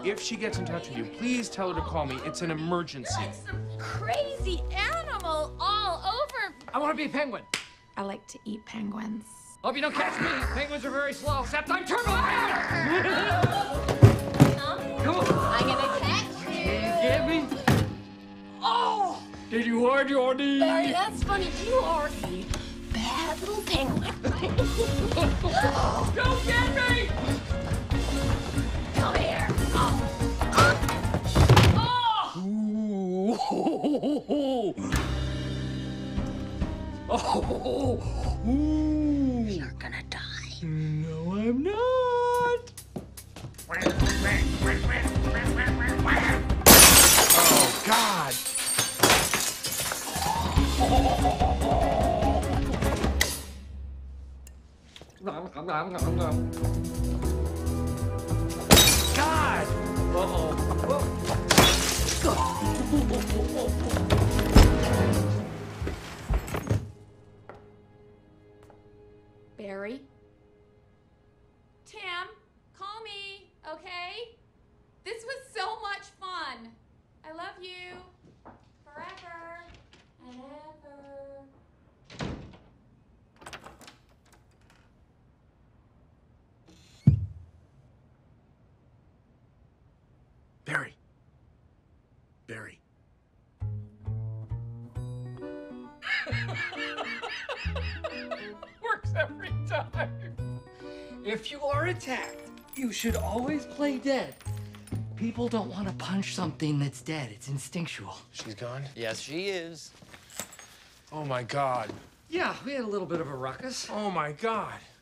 if she gets in touch with you, please tell her to call me. It's an emergency. That's some crazy animal all over. I want to be a penguin. I like to eat penguins. Hope you don't catch me. Penguins are very slow. Except I'm turbo. Come on. I'm gonna catch you. Get me. Oh! Did you hurt your knee? Barry, that's funny. You are a bad little penguin. Don't get me! Come here. You're gonna die. No, I'm not. Oh, God. God! Barry? Tim, call me, okay? This was so much fun. I love you. Forever and ever. Barry. Barry. Works every time. If you are attacked, you should always play dead. People don't want to punch something that's dead. It's instinctual. She's gone? Yes, she is. Oh, my God. Yeah, we had a little bit of a ruckus. Oh, my God.